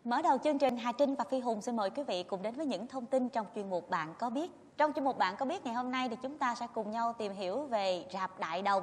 Mở đầu chương trình, Hà Trinh và Phi Hùng xin mời quý vị cùng đến với những thông tin trong chuyên mục Bạn Có Biết. Trong chuyên mục Bạn Có Biết ngày hôm nay thì chúng ta sẽ cùng nhau tìm hiểu về rạp Đại Đồng.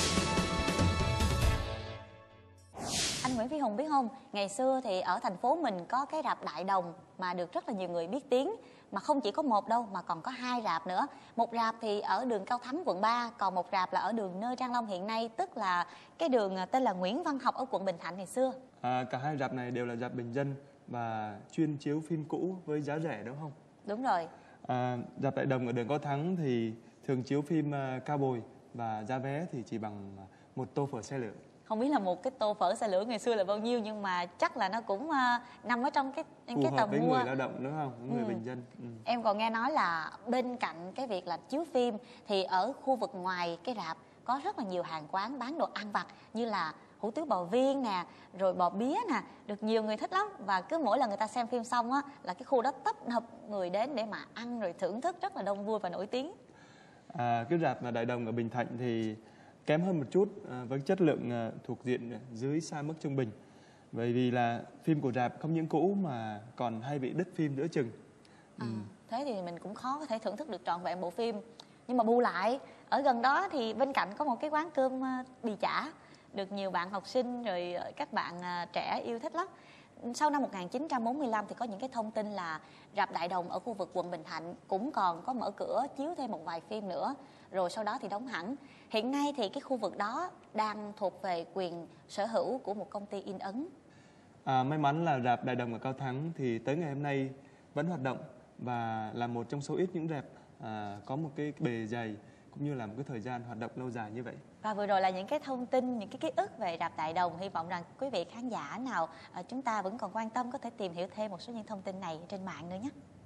Anh Nguyễn Phi Hùng biết không, ngày xưa thì ở thành phố mình có cái rạp Đại Đồng mà được rất là nhiều người biết tiếng. Mà không chỉ có một đâu mà còn có hai rạp nữa. Một rạp thì ở đường Cao Thắng quận 3, còn một rạp là ở đường Nơ Trang Long hiện nay, tức là cái đường tên là Nguyễn Văn Học ở quận Bình Thạnh ngày xưa. Cả hai rạp này đều là rạp bình dân và chuyên chiếu phim cũ với giá rẻ đúng không? Đúng rồi. Rạp Đại Đồng ở đường Cao Thắng thì thường chiếu phim cao bồi và giá vé thì chỉ bằng một tô phở xe lửa. Không biết là một cái tô phở xe lửa ngày xưa là bao nhiêu, nhưng mà chắc là nó cũng nằm ở trong cái tầm với mua người lao động đúng không? Người bình dân. Em còn nghe nói là bên cạnh cái việc là chiếu phim thì ở khu vực ngoài cái rạp có rất là nhiều hàng quán bán đồ ăn vặt như là hủ tiếu bò viên nè, rồi bò bía nè, được nhiều người thích lắm. Và cứ mỗi lần người ta xem phim xong á là cái khu đó tấp nập người đến để mà ăn rồi thưởng thức, rất là đông vui và nổi tiếng. Cái rạp Đại Đồng ở Bình Thạnh thì kém hơn một chút, với chất lượng thuộc diện dưới xa mức trung bình, bởi vì là phim của rạp không những cũ mà còn hay bị đứt phim giữa chừng. Thế thì mình cũng khó có thể thưởng thức được trọn vẹn bộ phim. Nhưng mà bù lại ở gần đó thì bên cạnh có một cái quán cơm bì chả được nhiều bạn học sinh rồi các bạn trẻ yêu thích lắm. Sau năm 1945 thì có những cái thông tin là rạp Đại Đồng ở khu vực quận Bình Thạnh cũng còn có mở cửa chiếu thêm một vài phim nữa, rồi sau đó thì đóng hẳn. Hiện nay thì cái khu vực đó đang thuộc về quyền sở hữu của một công ty in ấn. May mắn là rạp Đại Đồng ở Cao Thắng thì tới ngày hôm nay vẫn hoạt động và là một trong số ít những rạp có một cái bề dày cũng như là một cái thời gian hoạt động lâu dài như vậy. Và vừa rồi là những cái thông tin, những cái ký ức về rạp Đại Đồng. Hy vọng rằng quý vị khán giả nào chúng ta vẫn còn quan tâm có thể tìm hiểu thêm một số những thông tin này trên mạng nữa nhé.